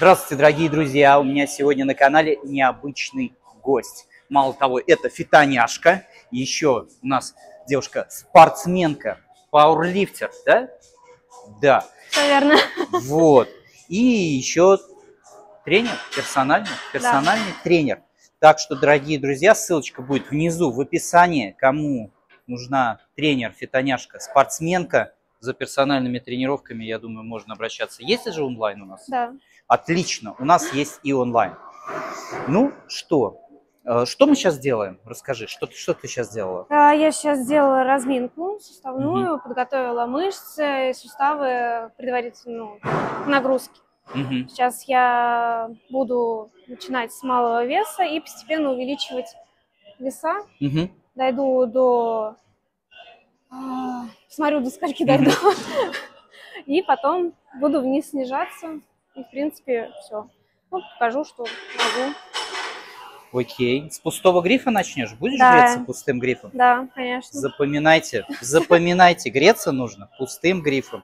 Здравствуйте, дорогие друзья! У меня сегодня на канале необычный гость. Мало того, это фитоняшка, еще у нас девушка-спортсменка, пауэрлифтер, да? Да. Все верно. Вот. И еще тренер, персональный тренер. Так что, дорогие друзья, ссылочка будет внизу в описании, кому нужна тренер, фитоняшка, спортсменка. За персональными тренировками, я думаю, можно обращаться. Есть же онлайн у нас? Да. Отлично, у нас есть и онлайн. Ну что мы сейчас делаем? Расскажи, что ты сейчас делала? Я сейчас сделала разминку суставную, подготовила мышцы, суставы предварительно к нагрузке. Сейчас я буду начинать с малого веса и постепенно увеличивать веса. Дойду до... Смотрю, до скольки дойду. И потом буду вниз снижаться. И, в принципе, все. Вот покажу, что могу. Окей. С пустого грифа начнешь? Будешь греться пустым грифом? Да, конечно. Запоминайте, греться нужно пустым грифом.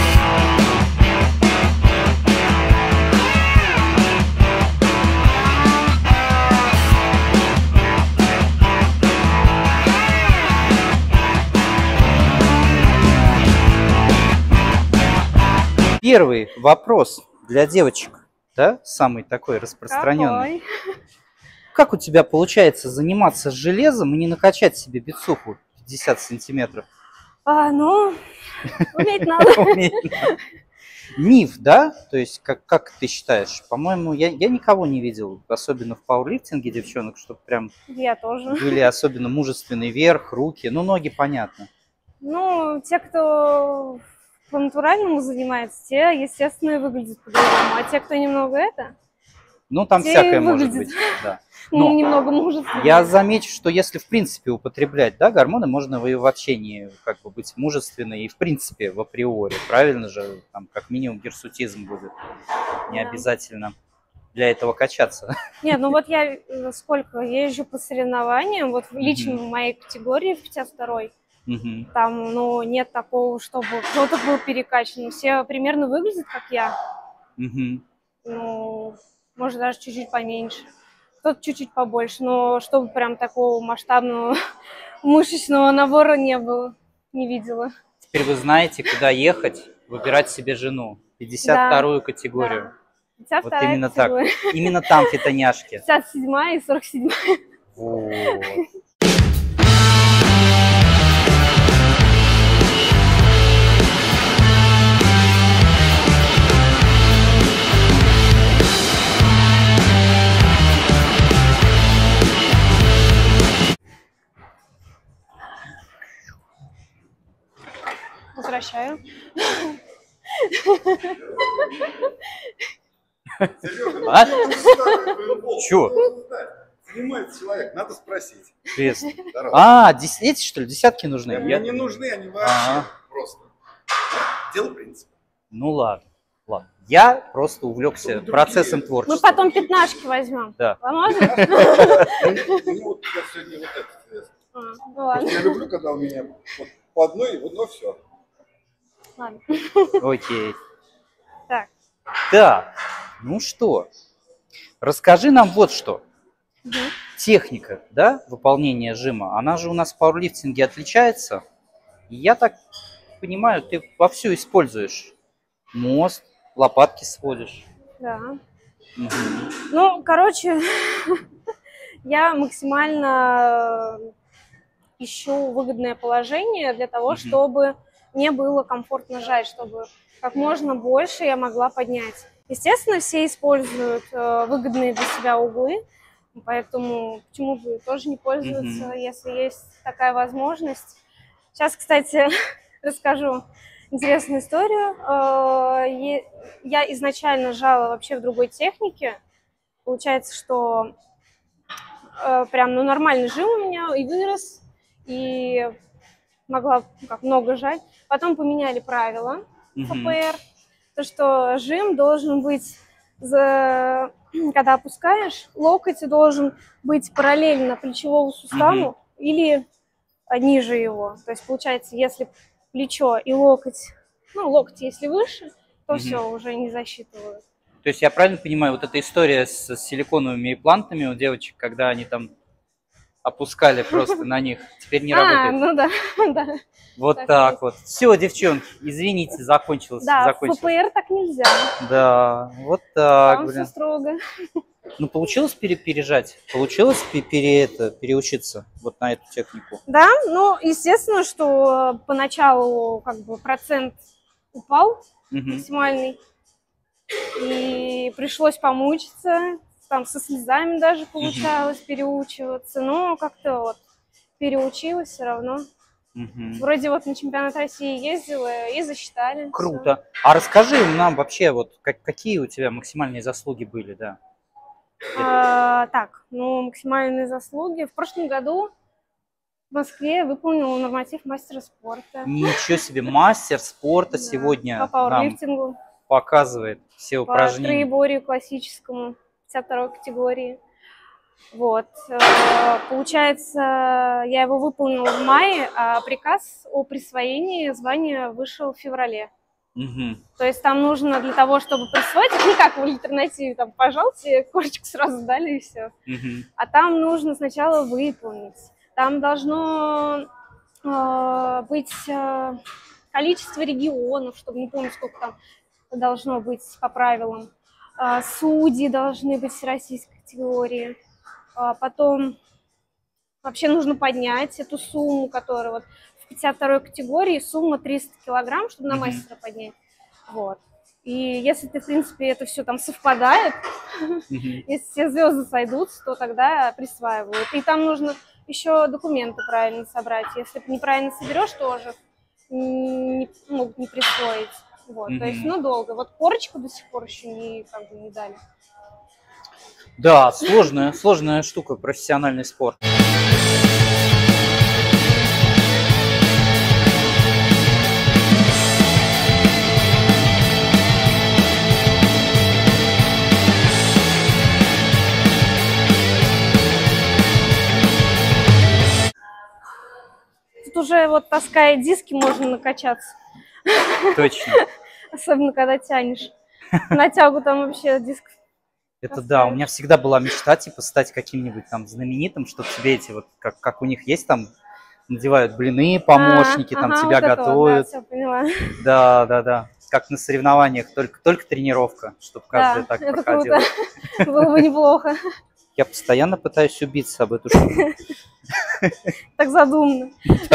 Первый вопрос для девочек, да, самый такой распространенный. Как у тебя получается заниматься железом и не накачать себе бицуху 50 сантиметров? Ну, уметь надо. Миф, да? То есть, как ты считаешь? По-моему, я никого не видел, особенно в пауэрлифтинге, девчонок, чтобы прям я тоже. Были особенно мужественный верх, руки, ну, ноги понятно. Ну, те, кто по-натуральному занимается, те, естественно, выглядят по-другому. А те, кто немного ну, там всякое может быть. Да. Но немного мужественнее. Я замечу, что если в принципе употреблять, да, гормоны, можно и вообще не быть мужественной и в принципе в априори. Правильно же? Там как минимум гирсутизм будет. Не обязательно для этого качаться. Нет, ну вот я сколько езжу по соревнованиям, вот лично в моей категории, в 52-й, там, ну, нет такого, чтобы кто-то был перекачан. Все примерно выглядят, как я. Ну, может, даже чуть-чуть поменьше. Кто-то чуть-чуть побольше, но чтобы прям такого масштабного мышечного набора не было, не видела. Теперь вы знаете, куда ехать, выбирать себе жену. 52-ю категорию. Да. Вот именно категория. Так. Именно там фитоняшки. 57-я и 47-я. Вот. Возвращаю. А? Чё? Занимается человек, надо спросить. Эти что ли, десятки нужны? Мне не нужны, они вообще просто. Дело принципа. Ну ладно. Я просто увлекся процессом творчества. Мы потом пятнашки возьмем. Да. Поможешь? Ну вот я сегодня вот это. Ладно. Я люблю, когда у меня по одной и в одно все. Ладно. Окей. Так, ну что, расскажи нам вот что. Техника, да, выполнения жима, она же у нас в пауэрлифтинге отличается. И я так понимаю, ты вовсю используешь мост, лопатки сводишь. Да. Ну, короче, я максимально ищу выгодное положение для того, чтобы мне было комфортно жать, чтобы как можно больше я могла поднять. Естественно, все используют выгодные для себя углы, поэтому почему бы тоже не пользоваться, если есть такая возможность. Сейчас, кстати, расскажу интересную историю. Я изначально жала вообще в другой технике. Получается, что прям нормальный жим у меня и вырос, и могла много жать. Потом поменяли правила ФПР, то что жим должен быть, когда опускаешь, локоть должен быть параллельно плечевому суставу или ниже его. То есть получается, если плечо и локоть, ну локоть если выше, то все, уже не засчитывают. То есть я правильно понимаю, вот эта история с силиконовыми имплантами у девочек, когда они там опускали просто на них, теперь не работает? Ну да, да. Вот так вот. Все, девчонки, извините, закончилось. Да, в ППР так нельзя. Да, вот так, Там все строго. Ну, получилось пережать? Получилось переучиться вот на эту технику? Да, ну, естественно, что поначалу как бы процент упал максимальный. И пришлось помучиться. Там со слезами даже получалось переучиваться. Но как-то вот переучилась все равно. Вроде вот на чемпионат России ездила и засчитали. Круто. А расскажи нам вообще, вот какие у тебя максимальные заслуги были, да? Так, ну, максимальные заслуги. В прошлом году в Москве выполнила норматив мастера спорта. Ничего себе, мастер спорта сегодня по пауэрлифтингу. Показывает все упражнения. По троеборью классическому, 52-й категории. Вот. Получается, я его выполнила в мае, а приказ о присвоении звания вышел в феврале. То есть там нужно для того, чтобы присвоить, не как в альтернативе, там, пожалуйте, корочку сразу дали и все. А там нужно сначала выполнить. Там должно быть количество регионов, чтобы не помню, сколько там должно быть по правилам. Судьи должны быть всероссийской категории. Потом вообще нужно поднять эту сумму, которая вот в 52-й категории сумма 300 килограмм, чтобы на мастера поднять. Вот. И если ты, в принципе, это все там совпадает, если все звезды сойдутся, то тогда присваивают. И там нужно еще документы правильно собрать. Если ты неправильно соберешь, тоже могут не присвоить. Вот. То есть, ну, долго. Вот корочку до сих пор еще не дали. Да, сложная штука, профессиональный спорт. Тут уже вот таская диски можно накачаться. Точно. Особенно, когда тянешь. На тягу там вообще диск. Это да, у меня всегда была мечта, типа, стать каким-нибудь там знаменитым, чтобы тебе эти вот, как у них есть там, надевают блины, помощники, там тебя вот готовят. Да, все поняла. Да. Как на соревнованиях, только тренировка, чтобы каждый так проходил. Круто. Было бы неплохо. Я постоянно пытаюсь убиться об эту штуку. Так задумано.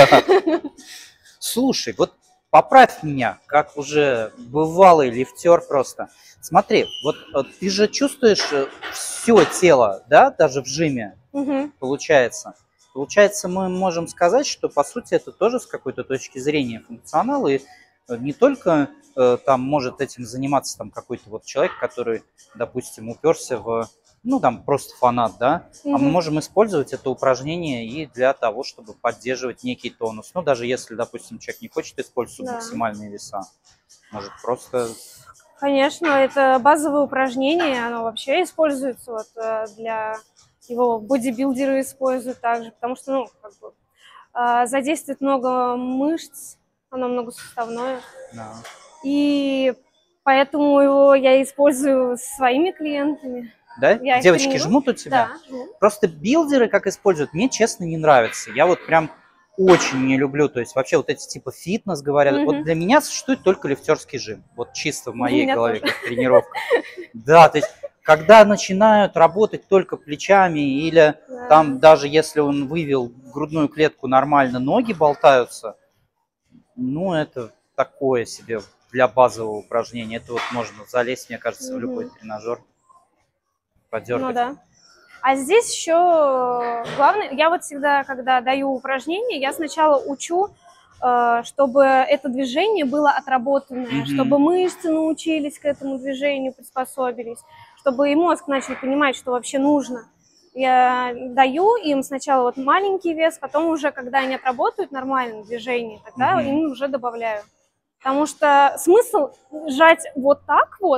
Слушай, вот поправь меня, как уже бывалый лифтер просто. Смотри, вот ты же чувствуешь все тело, да, даже в жиме, получается. Получается, мы можем сказать, что, по сути, это тоже с какой-то точки зрения функционал, и не только там может этим заниматься там какой-то вот человек, который, допустим, уперся в, ну, там, просто фанат, да, а мы можем использовать это упражнение и для того, чтобы поддерживать некий тонус. Ну, даже если, допустим, человек не хочет использовать максимальные веса, может просто... Конечно, это базовое упражнение, оно вообще используется вот для его бодибилдеры используют также, потому что, ну, как бы, задействует много мышц, оно многосуставное. Да. И поэтому его я использую со своими клиентами. Да? Девочки жмут у тебя? Да, жмут. Просто билдеры, как используют, мне, честно, не нравится. Я вот прям очень не люблю, то есть вообще вот эти типа фитнес говорят, вот для меня существует только лифтерский жим, вот чисто в моей голове, как тренировка. Да, то есть когда начинают работать только плечами или там даже если он вывел грудную клетку нормально, ноги болтаются, ну это такое себе для базового упражнения. Это вот можно залезть, мне кажется, в любой тренажер, подергать. Ну да. А здесь еще главное, я вот всегда, когда даю упражнения, я сначала учу, чтобы это движение было отработанное, чтобы мышцы научились к этому движению, приспособились, чтобы и мозг начал понимать, что вообще нужно. Я даю им сначала вот маленький вес, потом уже, когда они отработают нормально движение, тогда им уже добавляю. Потому что смысл сжать вот так вот,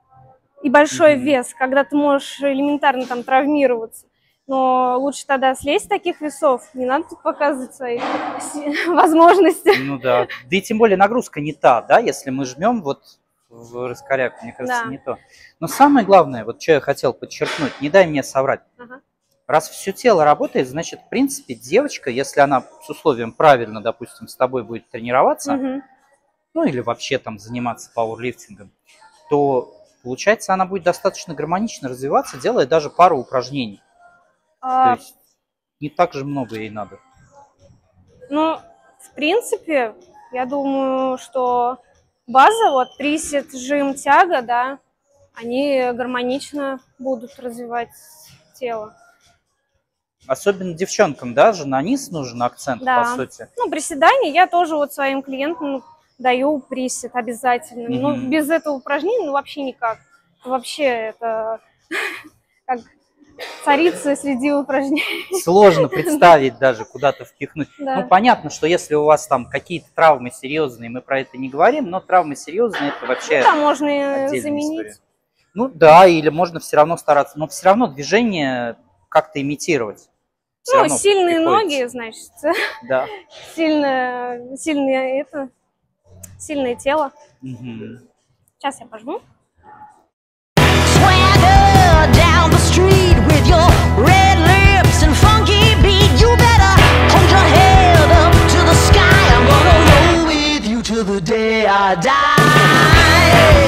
и большой вес, когда ты можешь элементарно там травмироваться. Но лучше тогда слезть с таких весов, не надо тут показывать свои возможности. Ну да, да и тем более нагрузка не та, да, если мы жмем вот в раскоряку, мне кажется, Да. не то. Но самое главное, вот что я хотел подчеркнуть, не дай мне соврать. Ага. Раз все тело работает, значит, в принципе, девочка, если она с условием правильно, допустим, с тобой будет тренироваться, Мгм. ну или вообще там заниматься пауэрлифтингом, то, получается, она будет достаточно гармонично развиваться, делая даже пару упражнений. То А, есть не так же много ей надо. Ну, в принципе, я думаю, что база, вот присед, жим, тяга, да, они гармонично будут развивать тело. Особенно девчонкам даже на низ нужен акцент, по Да. сути. Ну, приседания я тоже вот своим клиентам даю присед обязательно. Ну, Мгм. без этого упражнения, ну, вообще никак. Вообще это как царица среди упражнений. Сложно представить даже куда-то впихнуть. Да. Ну, понятно, что если у вас там какие-то травмы серьезные, мы про это не говорим, но травмы серьезные это вообще Да, можно и отдельная заменить. история. Ну да, или можно все равно стараться, но все равно движение как-то имитировать. Всё Ну, равно сильные приходится. ноги, значит, Да. сильное тело. Мгм. Сейчас я пожму. Swagger down the street with your red lips and funky beat. You better hold your head up to the sky. I'm gonna roll with you till the day I die.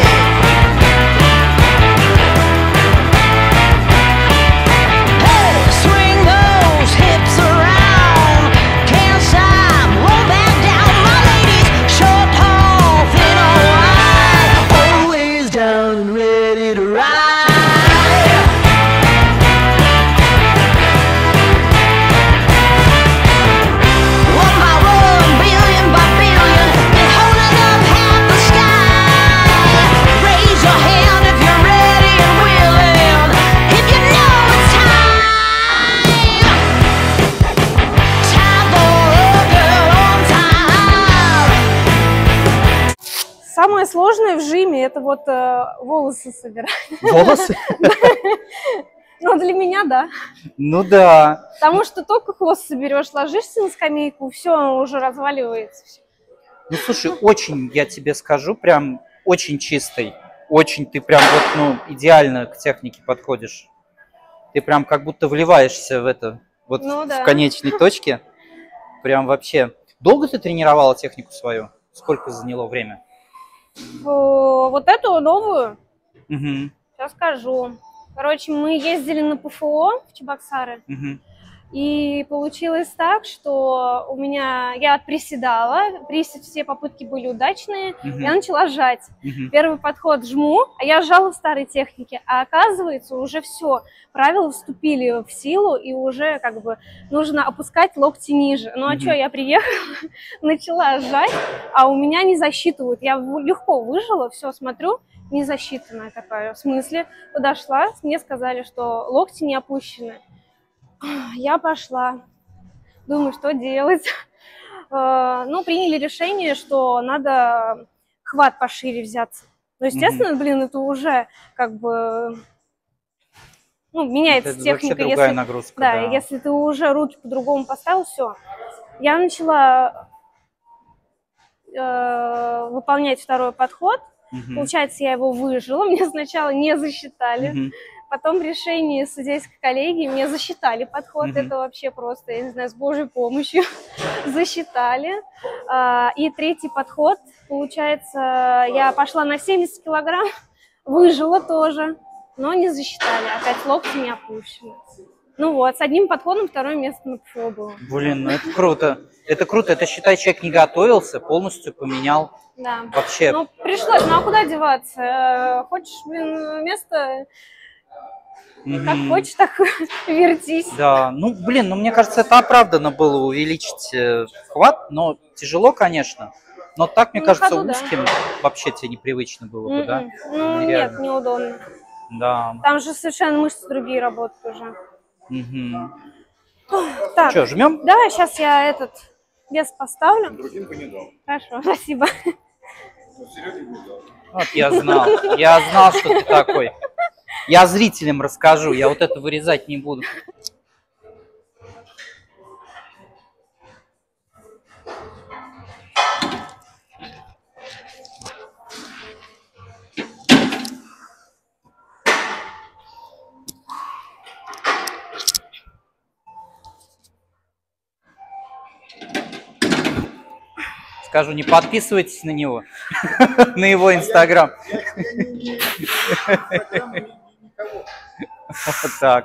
Hey, swing those hips around. Can't stop, roll back down. My ladies, short, tall, thin or wide, always down and ready to ride. One by one, billion by billion, been holding up half the sky. Raise your hand if you're ready and willing, if you know it's time. Time for a girl on time. Самое сложное в жиме это вот волосы собирать. Волосы? Ну, для меня, да. Ну да. Потому что только хвост соберешь, ложишься на скамейку, все, уже разваливается. Ну слушай, очень, я тебе скажу, прям очень чистый. Очень ты прям вот, ну, идеально к технике подходишь. Ты прям как будто вливаешься в это, вот Ну в да. конечной точке. Прям вообще. Долго ты тренировала технику свою? Сколько заняло время? Вот эту новую, Угу, сейчас скажу. Короче, мы ездили на ПФО в Чебоксары, угу, и получилось так, что я отприседала, все попытки были удачные, Мгм. я начала жать. угу. Первый подход жму, а я сжала в старой технике, а оказывается уже все, правила вступили в силу, и уже как бы нужно опускать локти ниже. Ну а Мгм. что, я приехала, начала сжать, а у меня не засчитывают. Я легко выжила, все, смотрю, не засчитанная такая. В смысле, подошла, мне сказали, что локти не опущены. Я пошла, думаю, что делать. Ну, приняли решение, что надо хват пошире взяться. Ну, естественно, блин, это уже как бы, ну, меняется Это вообще техника. другая нагрузка. Да, если ты уже руки по-другому поставил, все. Я начала выполнять второй подход. Мгм. Получается, я его выжила, мне сначала не засчитали. Мгм. Потом в решении судейской коллегии мне засчитали подход. Мгм. Это вообще просто, я не знаю, с Божьей помощью засчитали. И третий подход, получается, я пошла на 70 килограмм, выжила тоже, но не засчитали. Опять локти не опущены. Ну вот, с одним подходом второе место на ПФО было. Блин, ну это круто. Это круто. Это, считай, человек не готовился, полностью поменял Да. вообще. Ну, пришлось, ну а куда деваться? Хочешь, блин, место, как Мгм. хочешь, так вертись. Да, ну, блин, ну, мне кажется, это оправданно было увеличить хват, но тяжело, конечно. Но так, мне Ну, на кажется, ходу, да. узким вообще тебе непривычно было бы, да? Ну, нет, Нереально. неудобно. Да. Там же совершенно мышцы другие работают уже. Угу. Так, Что, жмем? давай сейчас я этот вес поставлю. Другим бы не дал. Хорошо, спасибо. Но Сереге не дал. Вот я знал. Я знал, что ты такой. Я зрителям расскажу, я вот это вырезать не буду. скажу, не подписывайтесь на него, на его Инстаграм. Я не Инстаграм, никого. Вот так.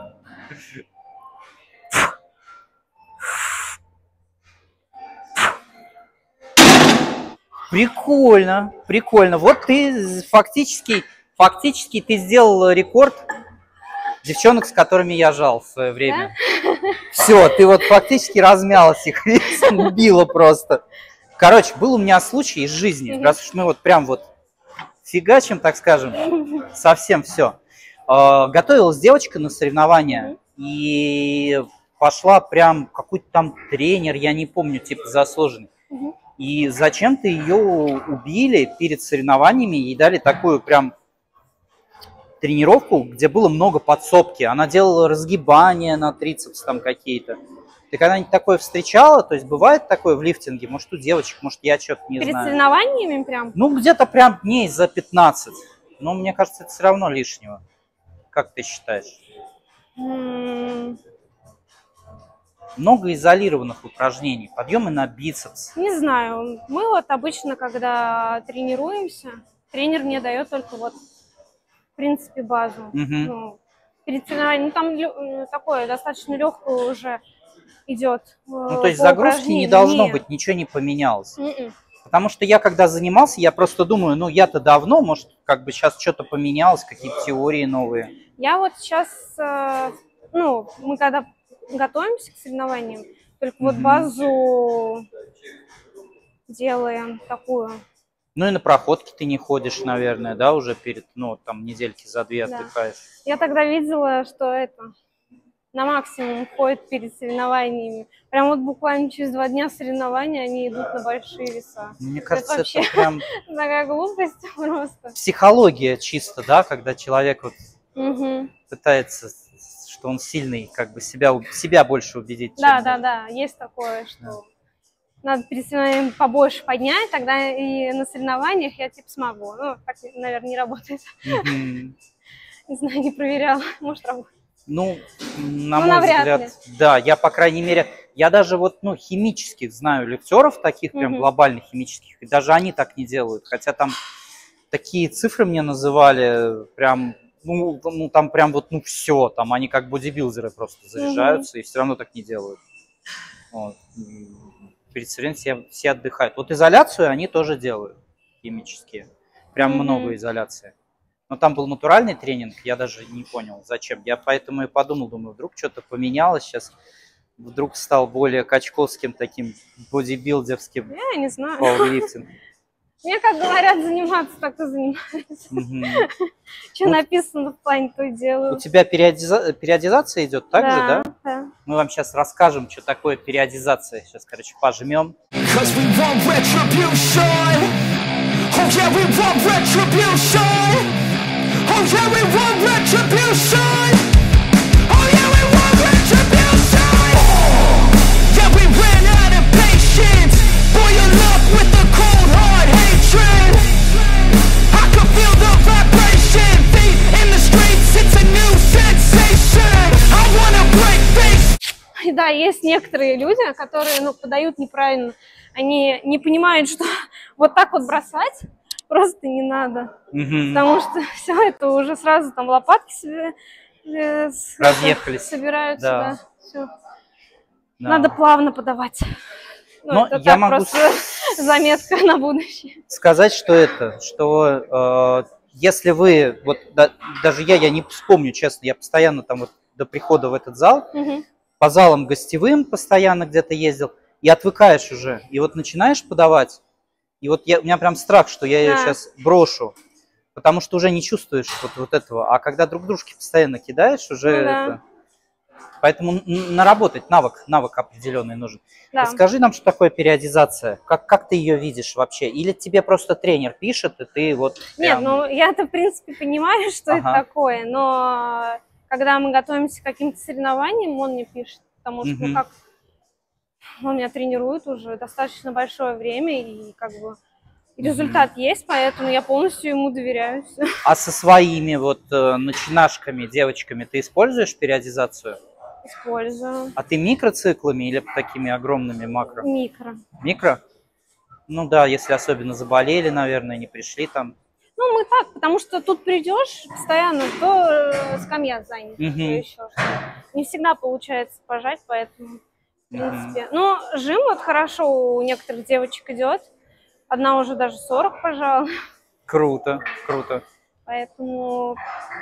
Прикольно, прикольно. Вот ты фактически ты сделал рекорд девчонок, с которыми я жал в свое время. Все, ты вот фактически размялась их, убила просто. Короче, был у меня случай из жизни, раз уж мы вот прям вот фигачим, так скажем, совсем все. Готовилась девочка на соревнования, и пошла прям какой-то там тренер, я не помню, типа заслуженный. И зачем-то ее убили перед соревнованиями, ей дали такую прям тренировку, где было много подсобки. Она делала разгибания на трицепс там какие-то. Ты когда-нибудь такое встречала? То есть бывает такое в лифтинге? Может, у девочек, может, я что-то не знаю. Перед соревнованиями прям? Ну, где-то прям дней за 15. Но мне кажется, это все равно лишнего. Как ты считаешь? Много изолированных упражнений, подъемы на бицепс. Не знаю. Мы вот обычно, когда тренируемся, тренер мне дает только вот, в принципе, базу. Ну, перед соревнованием, ну, там такое достаточно легкое уже идет. Ну, то есть загрузки не должно быть, ничего не поменялось. Потому что я, когда занимался, я просто думаю, ну, я-то давно, может, как бы сейчас что-то поменялось, какие-то теории новые. Я вот сейчас, ну, мы когда готовимся к соревнованиям, только вот базу делаем такую. Ну и на проходке ты не ходишь, наверное, да, уже перед, ну, там, недельки за 2 отдыхаешь. Я тогда видела, что это на максимум ходит перед соревнованиями. Прям вот буквально через 2 дня соревнования они идут на большие веса. Мне кажется, вообще это прям такая глупость просто. психология чисто, да, когда человек вот пытается, что он сильный, как бы себя больше убедить. Да, есть такое, что надо перед соревнованиями побольше поднять, тогда и на соревнованиях я типа смогу. Ну, так, наверное, не работает. Не знаю, не проверяла, может, работает. Ну, на мой взгляд, да, я, по крайней мере, я даже вот, ну, химических знаю лифтеров, таких прям глобальных химических, и даже они так не делают, хотя там такие цифры мне называли, прям, ну там прям вот, ну, все, там они как бодибилдеры просто заряжаются, и все равно так не делают. Вот. Перед соревнованием все отдыхают. Вот изоляцию они тоже делают, химические, прям много изоляции. Но там был натуральный тренинг, я даже не понял, зачем. Я поэтому и подумал, думаю, вдруг что-то поменялось сейчас, вдруг стал более качковским таким бодибилдерским. Я не знаю. Пауэрлифтинг. Мне, как говорят, заниматься, так и занимаюсь. Что написано в плане, то и делаю. У тебя периодизация идет так же, да? Да. Мы вам сейчас расскажем, что такое периодизация. Сейчас, короче, пожмем. Oh yeah, we want retribution. Oh yeah, we want retribution. Yeah, we ran out of patience. Boil your luck with the cold hard hatred. I can feel the vibration. Feet in the streets, it's a new sensation. I wanna break things. И да, есть некоторые люди, которые, ну, подают неправильно. Они не понимают, что вот так вот бросать просто не надо, потому что все это уже сразу там лопатки себе разъехались, собираются, да. Все. Да. Надо плавно подавать. Ну, но это я так, могу просто заметка на будущее. Сказать, что если вы, вот даже я не вспомню, честно, я постоянно там вот до прихода в этот зал, по залам гостевым постоянно где-то ездил, и отвыкаешь уже, и вот начинаешь подавать. И вот у меня прям страх, что я ее сейчас брошу, потому что уже не чувствуешь вот этого. А когда друг дружке постоянно кидаешь, уже это... Поэтому наработать навык определенный нужен. Да. Расскажи нам, что такое периодизация. Как ты ее видишь вообще? Или тебе просто тренер пишет, и ты вот... Нет, ну я-то в принципе понимаю, что это такое, но когда мы готовимся к каким-то соревнованиям, он мне пишет, потому что, ну как... Он меня тренирует уже достаточно большое время, и как бы результат есть, поэтому я полностью ему доверяю. А со своими вот начинашками, девочками ты используешь периодизацию? Использую. А ты микроциклами или такими огромными макро? Микро. Микро? Ну да, если особенно заболели, наверное, не пришли там. Ну, мы так, потому что тут придешь постоянно, то скамья занята, то еще что-то. Не всегда получается пожать, поэтому, в принципе. Ну, жим вот хорошо у некоторых девочек идет. Одна уже даже 40 пожала. Круто, круто. Поэтому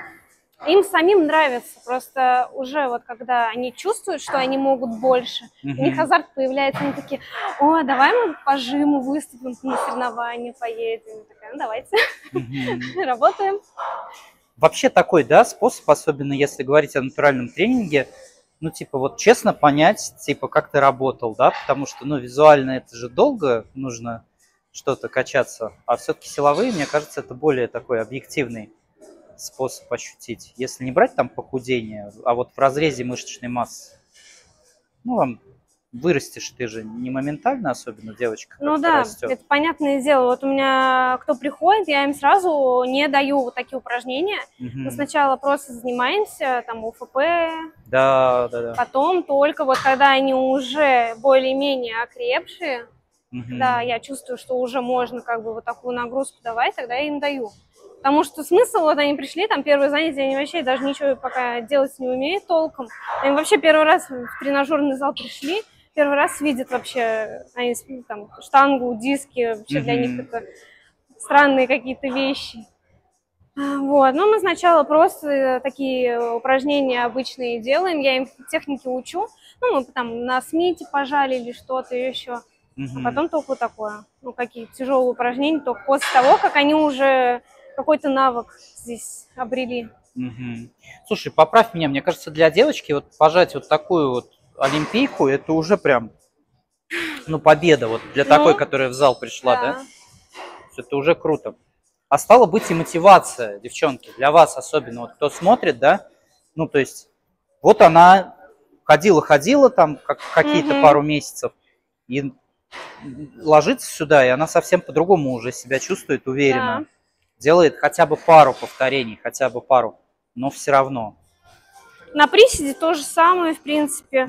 им самим нравится. Просто уже вот когда они чувствуют, что они могут больше, у них азарт появляется, они такие: о, давай мы по жиму выступим, на соревнования поедем. Я такая: ну давайте, работаем. Вообще такой, да, способ, особенно если говорить о натуральном тренинге, ну, типа, вот честно понять, типа, как ты работал, да, потому что, ну, визуально это же долго нужно что-то качаться, а все-таки силовые, мне кажется, это более такой объективный способ ощутить. Если не брать там похудение, а вот в разрезе мышечной массы, ну, там, вырастешь ты же не моментально, особенно девочка. Ну да, растет. это понятное дело. Вот у меня кто приходит, я им сразу не даю вот такие упражнения. Мы сначала просто занимаемся, там, УФП, да, да, да. Потом только вот когда они уже более-менее окрепшие, да, я чувствую, что уже можно как бы вот такую нагрузку давать, тогда я им даю. Потому что смысл, вот они пришли, там первое занятие, они вообще даже ничего пока делать не умеют толком. Они вообще первый раз в тренажерный зал пришли, первый раз видят вообще, они там штангу, диски, вообще для них это странные какие-то вещи. Вот, ну мы сначала просто такие упражнения обычные делаем, я им техники учу, ну мы там на Смите пожали или что-то еще, а потом только такое, ну какие-то тяжелые упражнения, только после того, как они уже какой-то навык здесь обрели. Слушай, поправь меня, мне кажется, для девочки вот пожать вот такую вот олимпийку, это уже прям, ну, победа вот для такой, которая в зал пришла, да? Это уже круто. А стало быть и мотивация, девчонки, для вас особенно, вот кто смотрит, да, ну, то есть, вот она ходила там какие-то пару месяцев, и ложится сюда, и она совсем по-другому уже себя чувствует уверенно. Делает хотя бы пару повторений, хотя бы пару, но все равно. На приседе то же самое, в принципе.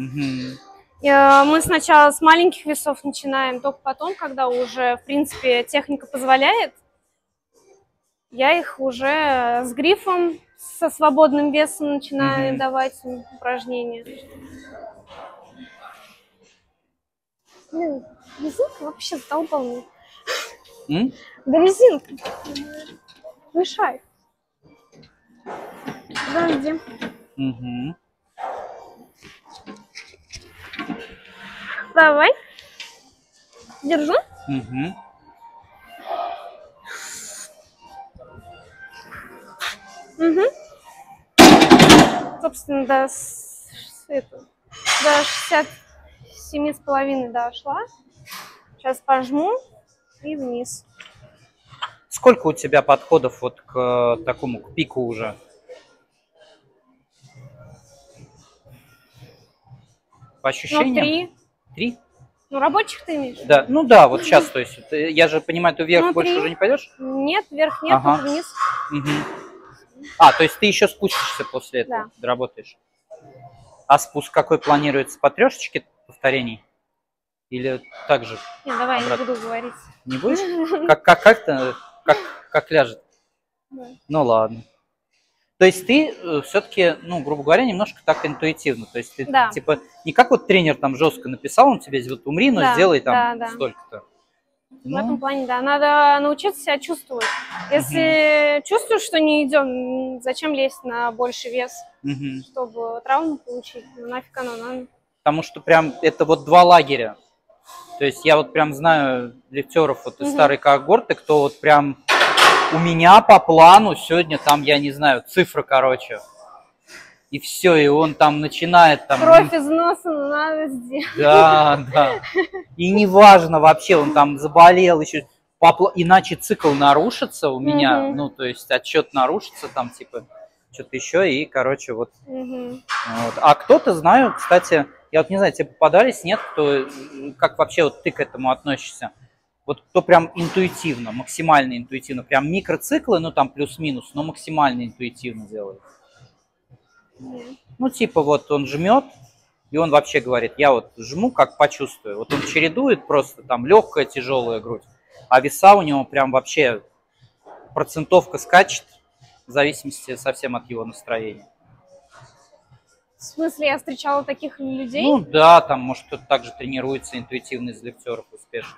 Мы сначала с маленьких весов начинаем, только потом, когда уже, в принципе, техника позволяет, я их уже с грифом, со свободным весом начинаю давать упражнения. Блин, резинка вообще задолбала меня. Да резинка мешает. Подожди. Давай. Держу. Собственно, до 67,5 дошла. Сейчас пожму и вниз. Сколько у тебя подходов вот к такому, к пику уже? По ощущениям? Ну, 3. 3? Ну, рабочих ты имеешь? Да, ну да, вот сейчас, то есть, я же понимаю, ты вверх больше 3. уже не пойдешь? Нет, вверх нет, только вниз. А, то есть ты еще спустишься после этого, доработаешь. А спуск какой планируется? По трешечке повторений? Или так же? Не, давай, не буду говорить. Не будешь? Как ляжет? Да. Ну ладно. То есть ты все-таки, ну, грубо говоря, немножко так интуитивно. То есть ты типа не как вот тренер там жестко написал, он тебе вот умри, но сделай там столько-то. В этом плане, да. Надо научиться себя чувствовать. Если чувствуешь, что не идем, зачем лезть на больший вес, чтобы травму получить? Ну, нафиг оно надо. Потому что прям это вот два лагеря. То есть я вот прям знаю лифтеров вот из старой когорты, кто вот прям у меня по плану сегодня там, я не знаю, цифра, короче. И все, и он там начинает там... Кровь из носа надо сделать. Да. И неважно вообще, он там заболел еще. Иначе цикл нарушится у меня, ну, то есть отсчет нарушится там, типа, что-то еще, и, короче, вот. Вот. А кто-то, знаю, кстати, я вот не знаю, тебе попадались, нет, кто, как вообще вот ты к этому относишься? Вот кто прям интуитивно, максимально интуитивно, прям микроциклы, ну, там плюс-минус, но максимально интуитивно делает. Ну, типа, вот он жмет, И он вообще говорит, я вот жму, как почувствую. Вот он чередует просто там легкая, тяжелая грудь, а веса у него прям вообще процентовка скачет в зависимости совсем от его настроения. В смысле, я встречала таких людей? Ну да, там может кто-то также тренируется интуитивно из лифтеров успешно.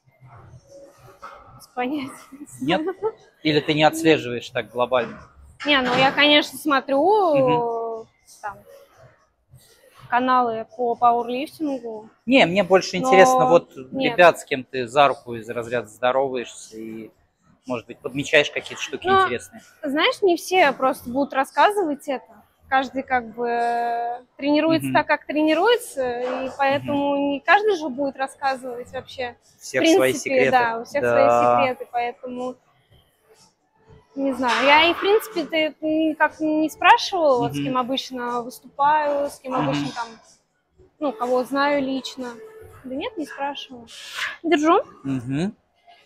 Без понятия. Нет? Или ты не отслеживаешь так глобально? Не, ну я, конечно, смотрю там каналы по пауэрлифтингу. Не, мне больше Но интересно, вот нет. ребят, с кем ты за руку из разряда здороваешься и, может быть, подмечаешь какие-то штуки Ну, интересные. Знаешь, не все просто будут рассказывать это. Каждый как бы тренируется так, как тренируется, и поэтому не каждый же будет рассказывать вообще. У всех В принципе, свои секреты. да, у всех свои секреты, поэтому не знаю. Я и в принципе ты никак не спрашивала, вот, с кем обычно выступаю, с кем обычно там, ну, кого знаю лично. Да нет, не спрашивала. Держу. Мгм.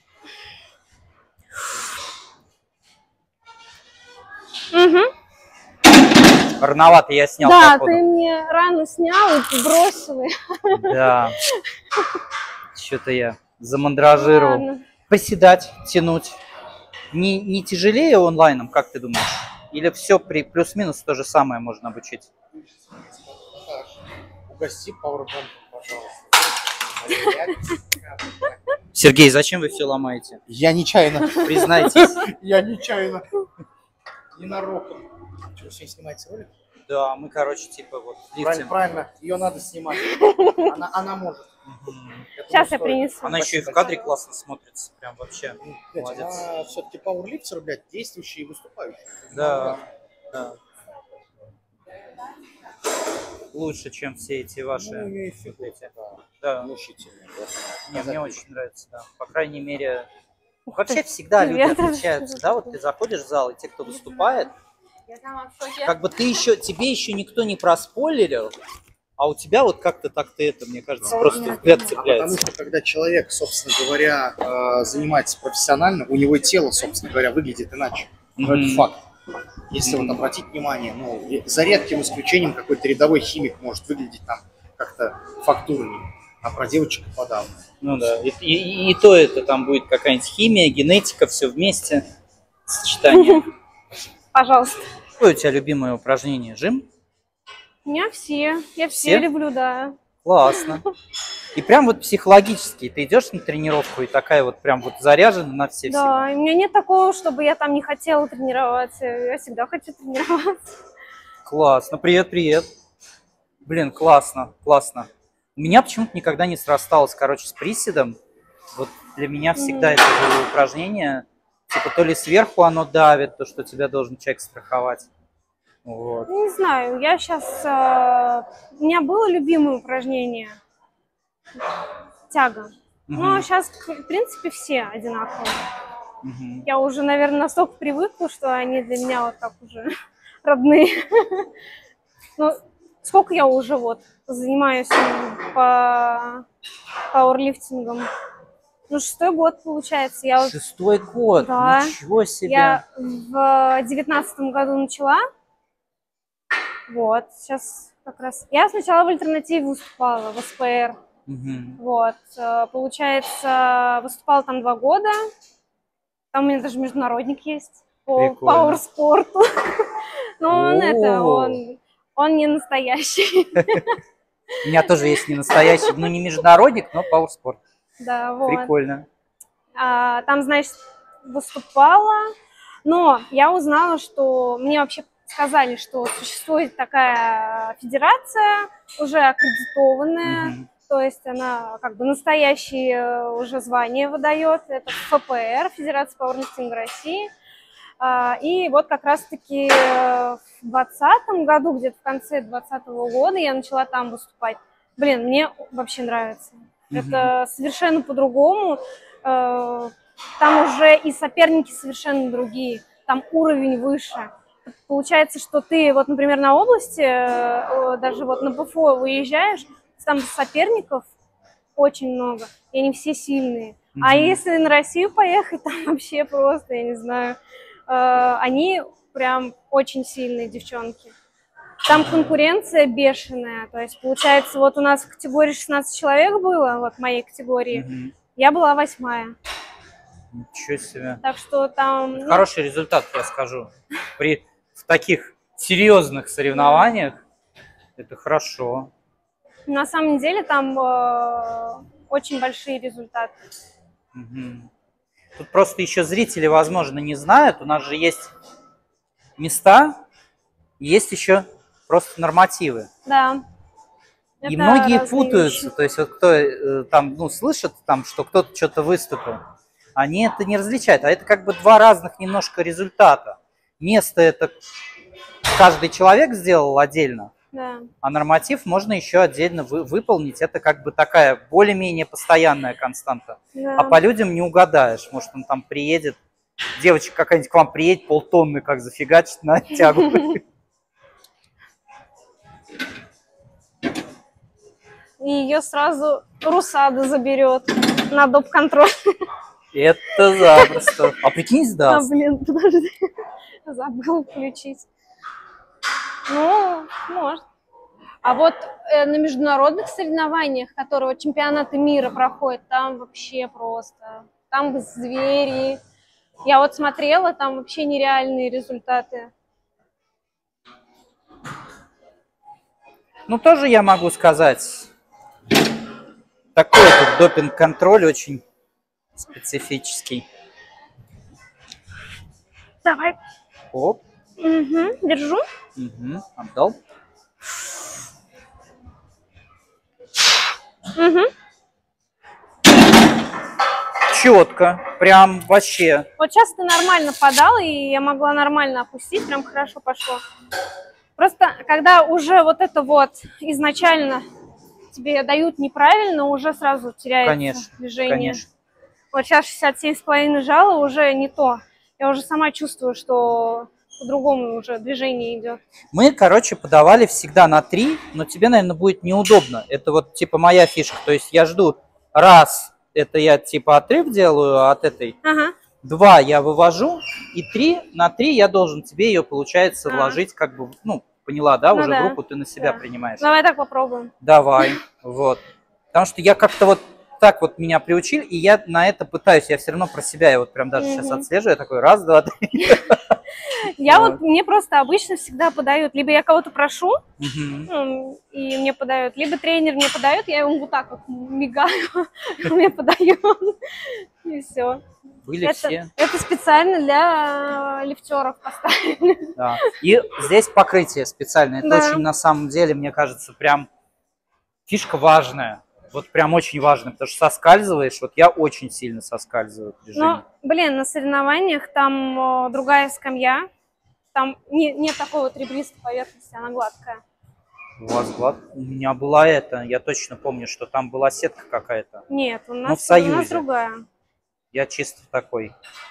Угу. Рановато я снял, Да, походу. ты мне рано снял и бросил. Да. Что-то я замандражировал. Ладно. Приседать, тянуть. Не тяжелее онлайном, как ты думаешь? Или все плюс-минус то же самое можно обучить? Угости пауэрбомбом, пожалуйста. Сергей, зачем вы все ломаете? Я нечаянно. Признайтесь. Я нечаянно. Ненароком. Что, сегодня снимается ролик? Да, мы, короче, типа вот Правильно, лифтим. правильно. Ее надо снимать. Она может. Сейчас я принесу. Она еще и в кадре классно смотрится. Прям вообще. Блядь, Молодец. она все-таки пауэрлифтер, блядь, действующий и выступающий. Да. Да. Лучше, чем все эти ваши. Ну, имею в виду, эти. да. Да. Внушительный, Не, мне очень нравится, да. По крайней мере, Ух вообще ты. всегда люди Привет. отличаются, да, вот ты заходишь в зал, и те, кто выступает, как бы тебе еще никто не проспойлерил, а у тебя вот как-то так-то это, мне кажется, просто взгляд Потому цепляется. что когда человек, собственно говоря, занимается профессионально, у него и тело, собственно говоря, выглядит иначе. Но это факт. Если вот обратить внимание, ну, за редким исключением какой-то рядовой химик может выглядеть там как-то фактурнее, а про девочек и подавно. Ну да, и то это там будет какая-нибудь химия, генетика, все вместе, сочетание. Пожалуйста. Какое у тебя любимое упражнение? Жим? У меня все. Я все Все? люблю, да. Классно. И прям вот психологически ты идешь на тренировку и такая вот прям вот заряжена на все Да, и у меня нет такого, чтобы я там не хотела тренироваться. Я всегда хочу тренироваться. Классно. Привет, привет. Блин, классно, классно. У меня почему-то никогда не срасталось, короче, с приседом. Вот для меня всегда это было упражнение. Типа то ли сверху оно давит, то, что тебя должен человек страховать. Вот. Не знаю, я сейчас... У меня было любимое упражнение. Тяга. Но сейчас, в принципе, все одинаковые. Я уже, наверное, настолько привыкла, что они для меня вот так уже родные. Ну, сколько я уже вот занимаюсь по пауэрлифтингом? Ну, 6-й год получается. Я 6-й год, Да. ничего себе. Я в 19-м году начала. Вот, сейчас как раз... Я сначала в альтернативе выступала, в СПР. Вот, получается, выступала там 2 года. Там у меня даже международник есть по Прикольно. пауэрспорту. Но О. он не настоящий. У меня тоже есть не настоящий, ну не международник, но пауэрспорт. Да, вот. Прикольно. Там, значит, выступала, но я узнала, что мне вообще сказали, что существует такая федерация, уже аккредитованная, то есть она как бы настоящее уже звание выдает, это ФПР, Федерация пауэрлифтинга России. И вот как раз-таки в 2020 году, где-то в конце 2020 года я начала там выступать. Блин, мне вообще нравится. Это совершенно по-другому. Там уже и соперники совершенно другие. Там уровень выше. Получается, что ты, вот, например, на области, даже вот на ПФО выезжаешь, там соперников очень много, и они все сильные. А если на Россию поехать, там вообще просто, я не знаю, они прям очень сильные девчонки. Там конкуренция бешеная. То есть, получается, вот у нас в категории 16 человек было, вот в моей категории. Я была 8-я. Ничего себе. Так что там... Хороший результат, я скажу. В таких серьезных соревнованиях это хорошо. На самом деле там очень большие результаты. Тут просто еще зрители, возможно, не знают. У нас же есть места, есть еще просто нормативы. Да. И Это многие разные путаются. вещи. То есть вот кто там, ну, слышит, там, что кто-то что-то выступил, они это не различают. А это как бы два разных немножко результата. Место это каждый человек сделал отдельно, Да. а норматив можно еще отдельно выполнить. Это как бы такая более-менее постоянная константа. Да. А по людям не угадаешь. Может, он там приедет, девочка какая-нибудь к вам приедет, полтонны как зафигачит на тягу. И ее сразу Русада заберет на доп-контроль. Это запросто. А прикинь, сдаст. Блин, подожди. Забыл включить. Ну, может. А вот на международных соревнованиях, которые вот чемпионаты мира проходят, там вообще просто. Там звери. Я вот смотрела, там вообще нереальные результаты. Ну, тоже я могу сказать, такой тут допинг-контроль очень специфический. Давай. Оп. Угу, держу. Отдал. Угу. Четко. Прям вообще. Вот сейчас ты нормально подал, и я могла нормально опустить, прям хорошо пошло. Просто когда уже вот это вот изначально тебе дают неправильно, уже сразу теряется движение. Конечно. Вот сейчас 67,5 жало, уже не то. Я уже сама чувствую, что по-другому уже движение идет. Мы, короче, подавали всегда на 3, но тебе, наверное, будет неудобно. Это вот типа моя фишка. То есть я жду раз, это я типа отрыв делаю от этой. Ага. 2 я вывожу, и 3, на 3 я должен тебе ее, получается, вложить, как бы, ну, поняла, да, Ну уже да. в руку ты на себя Да. принимаешь. Давай так попробуем. Давай, вот. Потому что я как-то вот так вот меня приучили, и я на это пытаюсь, я все равно про себя, я вот прям даже сейчас отслеживаю, я такой, раз, два, три. Я Вот. вот, мне просто обычно всегда подают, либо я кого-то прошу, Мгм. и мне подают, либо тренер мне подает, я ему вот так вот мигаю, мне подает, и все. Были все. Это специально для лифтеров поставили. Да. И здесь покрытие специальное. Это Да. очень, на самом деле, мне кажется, прям фишка важная. Вот прям очень важная, потому что соскальзываешь, вот я очень сильно соскальзываю в движении. Но, блин, на соревнованиях там другая скамья, там нет такой вот ребристой поверхности, она гладкая. У вас у меня была это, я точно помню, что там была сетка какая-то. Нет, у нас, в Союзе. у нас другая. Я чисто такой.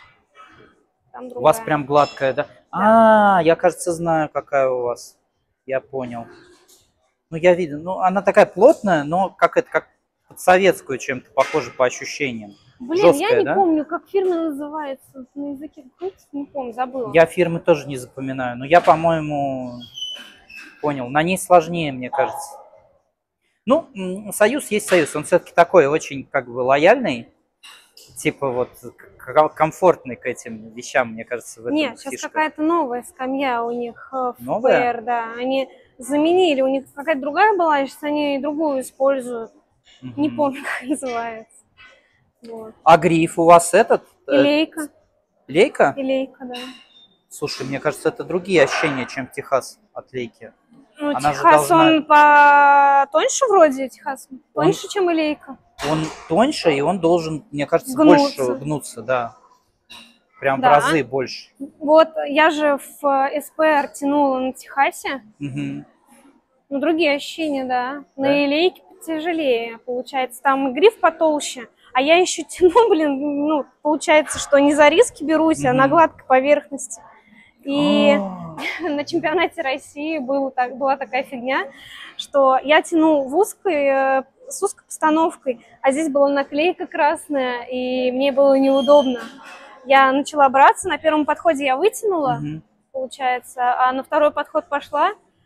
Там У другая. вас прям гладкая, да? А, я, кажется, знаю, какая у вас. Я понял. Ну, я видел. Ну, она такая плотная, но как под советскую чем-то похоже по ощущениям. Блин, Жесткая, я не да? помню, как фирма называется. На языке крутится, не помню, забыла. Я фирмы тоже не запоминаю, но я, по-моему, понял. На ней сложнее, мне кажется. Ну, Союз есть Союз. Он все-таки такой очень, как бы, лояльный. Типа вот комфортный к этим вещам, мне кажется, в этом Нет, сейчас фишка. какая-то новая скамья у них в Новая? ПР, да. Они заменили, у них какая-то другая была, сейчас они другую используют. Не помню, как называется. Вот. А гриф у вас этот? Илейка. Лейка? Илейка, да. Слушай, мне кажется, это другие ощущения, чем Техас от лейки. Ну, Она же Техас, должна- он потоньше вроде, Техас. Тоньше, чем Илейка. Он тоньше, и он должен, мне кажется, Гнуться. больше гнуться, да. Прям Да. в разы больше. Вот я же в СПР тянула на Техасе. Мгм. Ну, другие ощущения, да. Да? На Илейке тяжелее, получается. Там и гриф потолще. А я еще тяну, блин, ну, получается, что не за риски берусь, а на гладкой поверхности. И А, на чемпионате России была такая фигня, что я тяну с узкой постановкой, а здесь была наклейка красная, и мне было неудобно. Я начала браться, на первом подходе я вытянула, мгм. получается, а на второй подход пошла,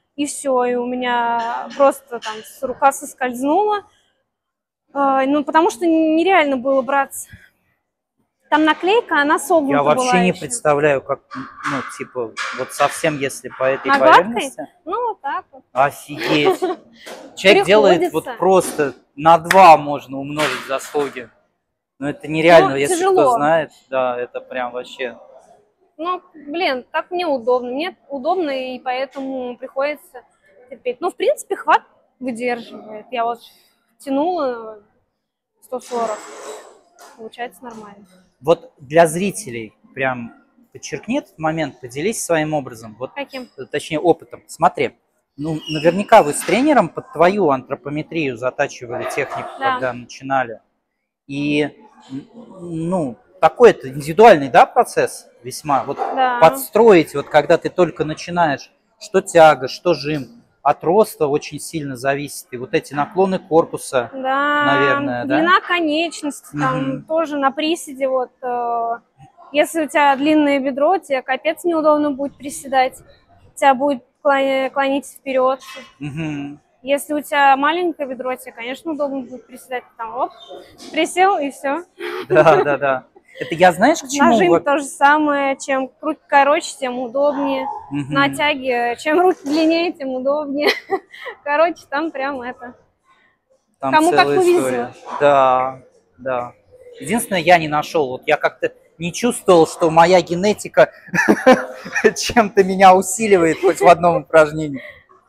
и все, и у меня просто там рука соскользнула. Ну, потому что нереально было браться. Там наклейка, она согнута Я вообще была не еще. представляю, как, ну, типа, вот совсем, если по этой На гладкой? поверхности. Ну, вот так вот. Офигеть. Человек делает вот Приходится. просто на 2 можно умножить заслуги. Но это нереально, Ну, если тяжело. кто знает, да, это прям вообще. Ну, блин, так мне удобно. Мне удобно, и поэтому приходится терпеть. Ну, в принципе, хват выдерживает. Я вот тянула 140. Получается нормально. Вот для зрителей прям подчеркни этот момент, поделись своим образом, вот, Каким? точнее опытом. Смотри, ну наверняка вы с тренером под твою антропометрию затачивали технику, Да. когда начинали. И, ну, такой это индивидуальный, да, процесс весьма. Вот Да. подстроить, вот когда ты только начинаешь, что тяга, что жим, от роста очень сильно зависит. И вот эти наклоны корпуса, Да, наверное, да? длина конечности, там Мгм. тоже на приседе, вот, если у тебя длинное бедро, тебе капец неудобно будет приседать, тебя будет клонить вперед. Мгм. Если у тебя маленькое бедро, тебе, конечно, удобно будет приседать, там, оп, присел и все. Да, да, да. Это я знаешь, к чему? Нажим вот- то же самое, чем руки короче, тем удобнее. Мгм. На тяге, чем руки длиннее, тем удобнее. Короче, там прям это. Там Кому как целая повезло. история. Да, да. Единственное, я не нашел. Вот я как-то не чувствовал, что моя генетика чем-то меня усиливает хоть в одном упражнении.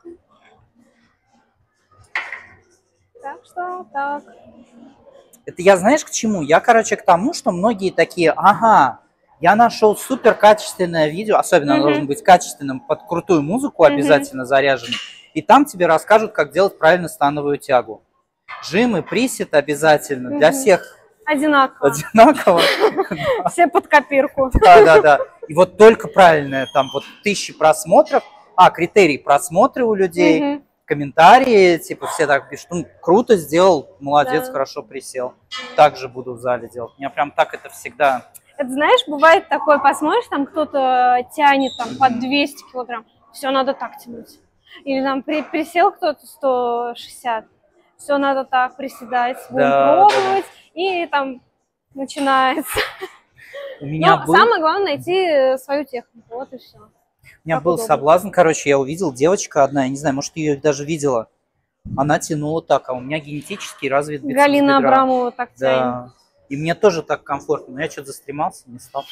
Так что так. Это я знаешь к чему? Я, короче, к тому, что многие такие, ага, я нашел супер качественное видео, особенно оно Мгм. должно быть качественным, под крутую музыку Мгм. обязательно заряженным, и там тебе расскажут, как делать правильно становую тягу. Жим и присед обязательно, для Мгм. всех Одинаково. одинаково. Все под копирку. Да, да, да. И вот только правильное, там вот 1000 просмотров, критерий просмотры у людей, Мгм. комментарии, типа все так пишут, ну, круто сделал, молодец, Да. хорошо присел. Так же буду в зале делать. Меня прям так это всегда... Это знаешь, бывает такое, посмотришь, там кто-то тянет там под 200 килограмм, все надо так тянуть. Или там присел кто-то 160, все надо так приседать, будем Да, пробовать, и там начинается. У меня Но был, самое главное найти свою технику, вот и все. как удобно. соблазн, короче, я увидел девочка одна, я не знаю, может, ты ее даже видела. Она тянула так, а у меня генетически развит бицепс Галина бедра. Абрамова так тянет. Да. И мне тоже так комфортно, но я что-то застремался, не стал.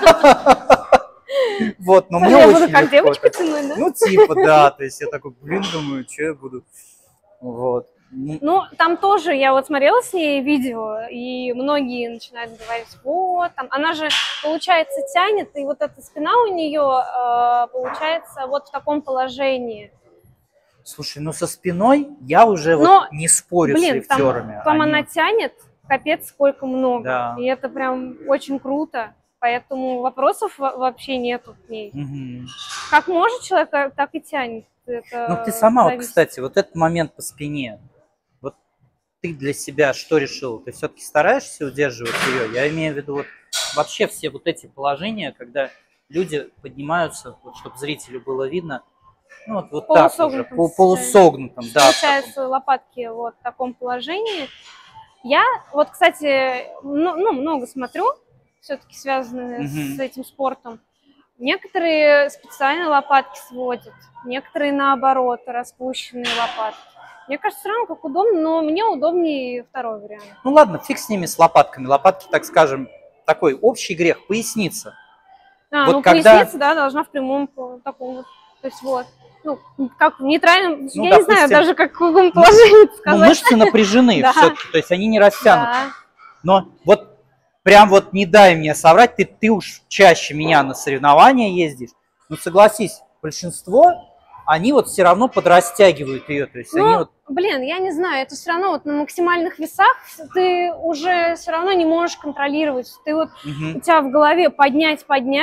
Вот, но мне Я очень буду как легко девочка так. тянуть, да? Ну, типа, да, то есть я такой, блин, думаю, что я буду. Вот. Ну, там тоже, я вот смотрела с ней видео, и многие начинают говорить, вот, там, она же, получается, тянет, и вот эта спина у нее, получается, вот в таком положении. Слушай, ну со спиной я уже Но, вот не спорю с Блин, лифтерами. там Они- она тянет, капец, сколько много, Да. и это прям очень круто, поэтому вопросов вообще нету к ней. Мгм. Как может человек, так и тянет. Это Ну ты сама, вот, зависит. кстати, вот этот момент по спине, вот ты для себя что решила? Ты все-таки стараешься удерживать ее? Я имею в виду вот вообще все вот эти положения, когда люди поднимаются, вот, чтобы зрителю было видно, ну вот так уже, Полусогнутом полусогнутом, да. в таком. Получается, лопатки вот в таком положении. Я вот, кстати, много смотрю, все-таки связанные Мгм. с этим спортом. Некоторые специально лопатки сводят, некоторые наоборот, распущенные лопатки. Мне кажется, все равно как удобно, но мне удобнее второй вариант. Ну ладно, фиг с ними, с лопатками. Лопатки, так скажем, такой общий грех, поясница. Вот Ну, когда- поясница, да, должна в прямом таком вот, то есть вот, ну, как в нейтральном, Ну, я не знаю допустим, даже, как в каком положении это Ну, сказать. мышцы напряжены Да. все-таки, то есть они не растянуты. Да. Но вот прям вот не дай мне соврать, ты уж чаще меня на соревнования ездишь. Ну согласись, большинство, они вот все равно подрастягивают ее. То есть они Ну, вот... блин, я не знаю, это все равно вот на максимальных весах ты уже все равно не можешь контролировать. Ты вот Мгм. у тебя в голове поднять,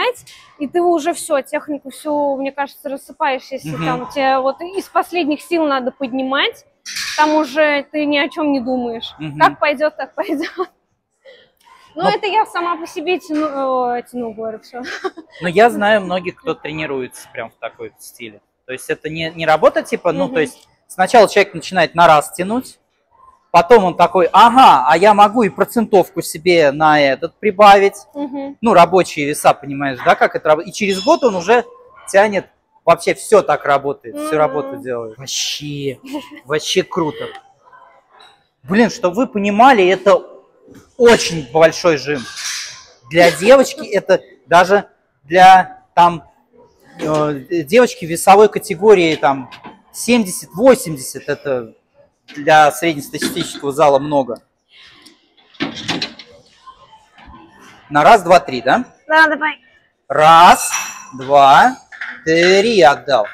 и ты уже все, технику всю, мне кажется, рассыпаешь, если Мгм. там тебе вот из последних сил надо поднимать, там уже ты ни о чем не думаешь. Мгм. Как пойдет, так пойдет. Ну, Но- это я сама по себе тяну, говорю, все. Но я знаю многих, кто тренируется прям в такой стиле. То есть это не работа типа, ну, то есть сначала человек начинает на раз тянуть, потом он такой, ага, а я могу и процентовку себе на этот прибавить. Ну, рабочие веса, понимаешь, да, как это работает. И через год он уже тянет, вообще все так работает, всю работу делает. Вообще круто. Блин, чтобы вы понимали, это очень большой жим. Для девочки это даже для там девочки весовой категории там 70-80, это для среднестатистического зала много. На раз, два, три, да? Да, давай. Раз, два, три, отдал.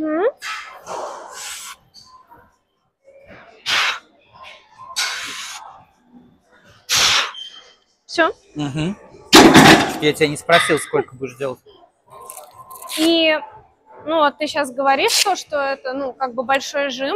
Все. Я тебя не спросил, сколько будешь делать. И, ну, вот ты сейчас говоришь то, что это, ну, как бы большой жим.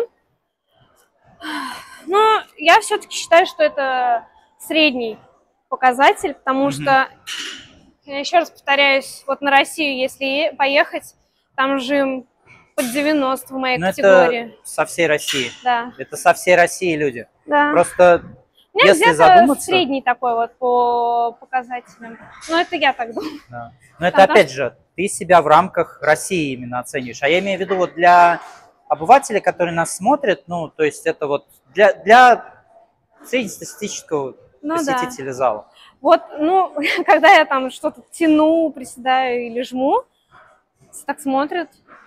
Но я все-таки считаю, что это средний показатель, потому что, я еще раз повторяюсь, вот на Россию, если поехать, там жим под 90 в моей категории. Это со всей России. Да. Это со всей России люди. Да. Просто, Нет, если где-то задуматься... средний такой вот по показателям. Но это я так думаю. Да. Но это опять же, ты себя в рамках России именно оцениваешь. А я имею в виду вот для обывателя, который нас смотрит, ну, то есть это вот для среднестатистического посетителя зала. Вот, ну, когда я там что-то тяну, приседаю или жму, так смотрят,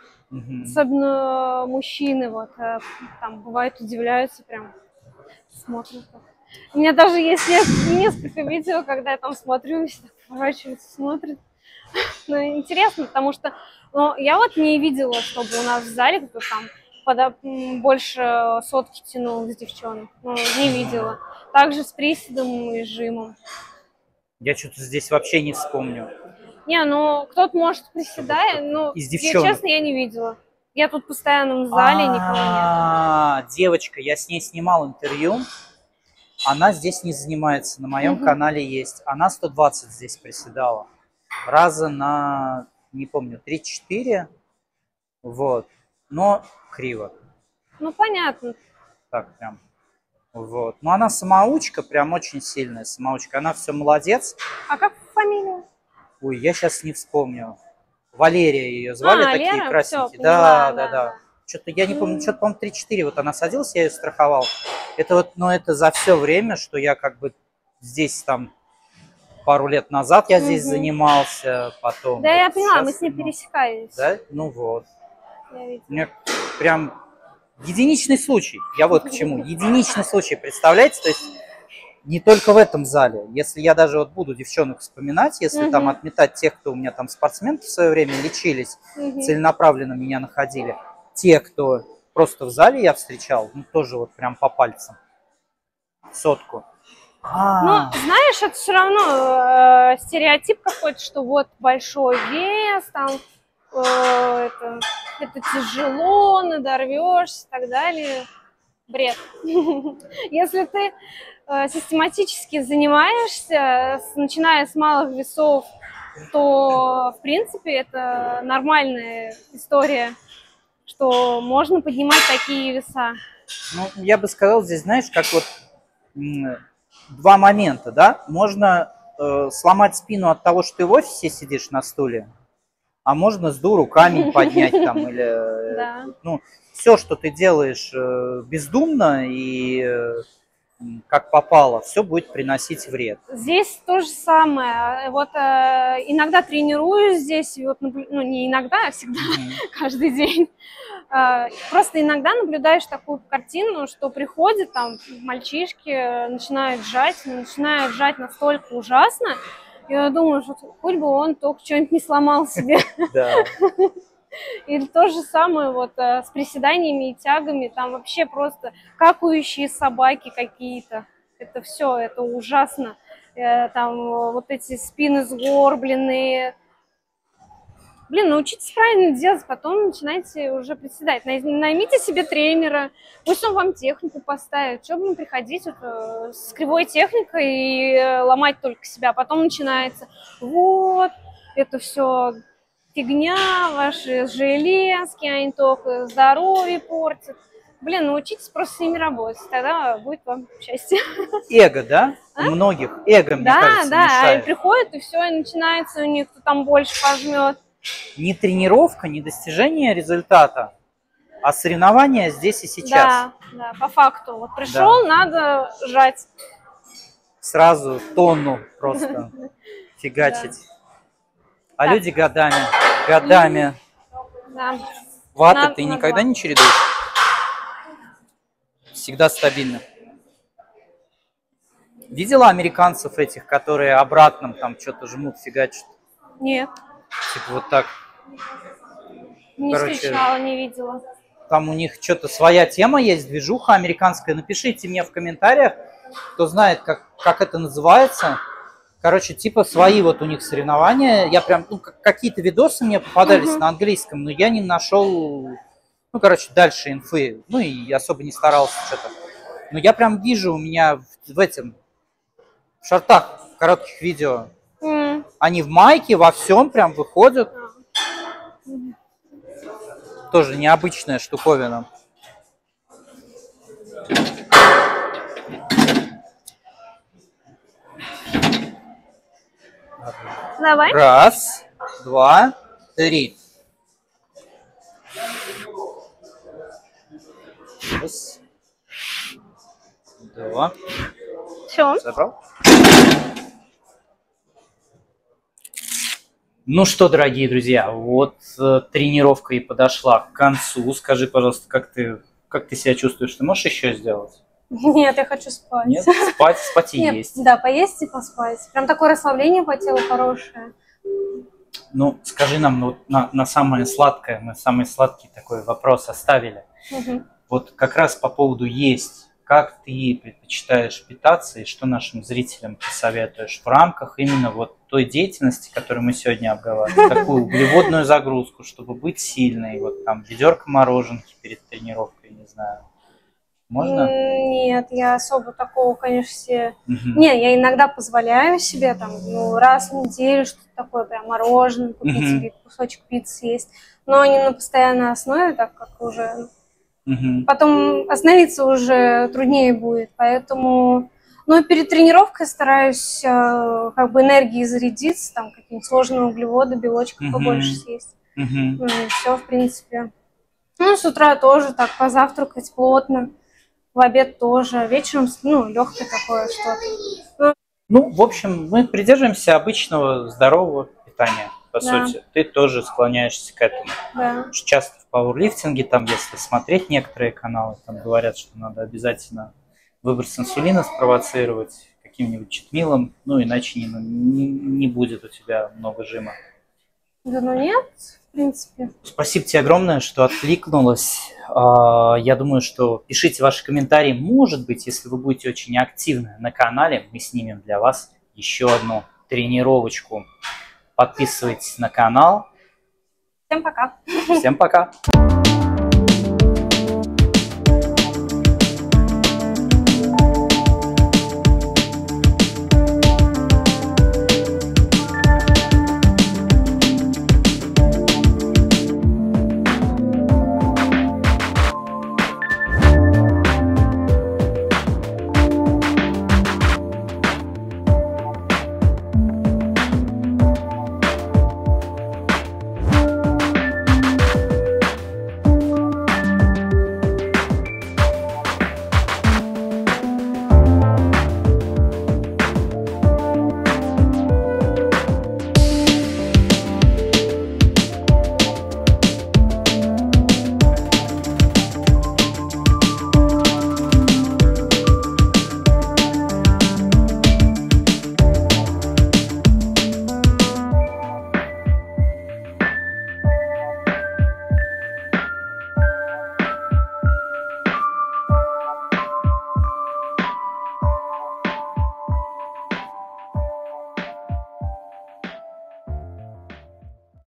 особенно мужчины, вот, там, бывает, удивляются прям, смотрят. У меня даже есть несколько видео, когда я там смотрю, и все так поворачиваются, смотрят. Ну, интересно, потому что, ну, я вот не видела, чтобы у нас в зале кто-то там больше сотки тянул с девчонок. Ну, не видела. Также с приседом и жимом. Я что-то здесь вообще не вспомню. Не, ну, кто-то может приседая, но, честно, я не видела. Я тут постоянно в зале, никого нет. Девочка, я с ней снимал интервью. Она здесь не занимается, на моем канале есть. Она 120 здесь приседала. Раза на, не помню, 3-4. Вот. Но криво. Ну, понятно. Так прям. Вот. Но она самоучка, прям очень сильная самоучка. Она все молодец. А как фамилия? Ой, я сейчас не вспомню. Валерия ее звали, такие Лера? красненькие. Всё, поняла, Да. Что-то я не помню, что-то, по-моему, 3-4. Вот она садилась, я ее страховал. Это вот, но это за все время, что я как бы здесь там пару лет назад я здесь занимался, потом. Да, вот я поняла, мы сейчас, с ней пересекались. Да? Ну вот. Я видела. У меня прям единичный случай. Я вот к чему. Единичный случай, представляете? То есть не только в этом зале. Если я даже вот буду девчонок вспоминать, если там отметать тех, кто у меня там спортсменки в свое время лечились, целенаправленно меня находили, те, кто просто в зале я встречал, ну тоже вот прям по пальцам. Сотку. Ну, знаешь, это все равно стереотип какой-то, что вот большой вес, там это тяжело, надорвешься и так далее. Бред. Если ты систематически занимаешься, начиная с малых весов, то, в принципе, это нормальная история, что можно поднимать такие веса. Ну, я бы сказал, здесь, знаешь, как вот два момента, да? Можно сломать спину от того, что ты в офисе сидишь на стуле, а можно с дуру камень поднять там или... Ну, все, что ты делаешь бездумно и как попало, все будет приносить вред. Здесь то же самое. Вот иногда тренируюсь здесь, вот, ну не иногда, а всегда, каждый день. Просто иногда наблюдаешь такую картину, что приходят там мальчишки, начинают жать настолько ужасно. Я думаю, что хоть бы он только что-нибудь не сломал себе. Да. Или то же самое вот с приседаниями и тягами, там вообще просто какающие собаки какие-то. Это все, это ужасно. Там вот эти спины сгорбленные. Блин, научитесь правильно делать, потом начинайте уже приседать. Наймите себе тренера, пусть он вам технику поставит. Что будем приходить с кривой техникой и ломать только себя. Потом начинается, вот, это все фигня, ваши железки, они только здоровье портят. Блин, научитесь просто с ними работать, тогда будет вам счастье. Эго, да? У многих эго, мне кажется, Да, они мешает. приходят, и все, и начинается у них, кто там больше пожмет. Не тренировка, не достижение результата, а соревнования здесь и сейчас. Да, по факту. Вот пришел, надо жать. Сразу тонну просто фигачить. А Так. люди годами. Да. Ваты ты на никогда 2. не чередуешь? Всегда стабильно. Видела американцев этих, которые обратным там что-то жмут, фигачат? Нет, Типа вот так. не Короче, встречала, не видела. Там у них что-то своя тема есть, движуха американская. Напишите мне в комментариях, кто знает, как это называется. Короче, типа свои вот у них соревнования. Я прям, какие-то видосы мне попадались на английском, но я не нашел, дальше инфы. Ну и особо не старался что-то. Но я прям вижу у меня в шортах, в коротких видео. Они в майке, во всем прям выходят. Тоже необычная штуковина. Давай. Раз, два, три. Раз, два. Все. Забрал? Ну что, дорогие друзья, вот тренировка и подошла к концу. Скажи, пожалуйста, как ты себя чувствуешь? Ты можешь еще сделать? Нет, я хочу спать. Нет? Спать и Нет, есть. да, поесть и поспать. Прям такое расслабление по телу хорошее. Ну, скажи нам вот на самое сладкое, мы самый сладкий такой вопрос оставили. Вот как раз по поводу есть. Как ты предпочитаешь питаться и что нашим зрителям посоветуешь в рамках именно вот той деятельности, которую мы сегодня обговаривали? Такую углеводную загрузку, чтобы быть сильной. Вот там ведерко мороженки перед тренировкой, не знаю. Можно? Нет, я особо такого, конечно, себе... Не, я иногда позволяю себе там, раз в неделю что-то такое, прям мороженое купить или кусочек пиццы съесть. Но не на постоянной основе, так как уже... Потом остановиться уже труднее будет, поэтому... Ну, перед тренировкой стараюсь энергии зарядиться, там какие-нибудь сложные углеводы, белочков побольше съесть. Ну, и все, в принципе. Ну, с утра тоже так позавтракать плотно, в обед тоже, вечером, легкое такое что-то. Ну, в общем, мы придерживаемся обычного здорового питания, по сути. Ты тоже склоняешься к этому. Да. Часто в пауэрлифтинге, там, если смотреть некоторые каналы, там говорят, что надо обязательно выброс инсулина спровоцировать каким-нибудь читмилом, иначе не будет у тебя много жима. Да, нет, в принципе. Спасибо тебе огромное, что откликнулась. Я думаю, что пишите ваши комментарии. Может быть, если вы будете очень активны на канале, мы снимем для вас еще одну тренировочку. Подписывайтесь на канал. Всем пока. Всем пока.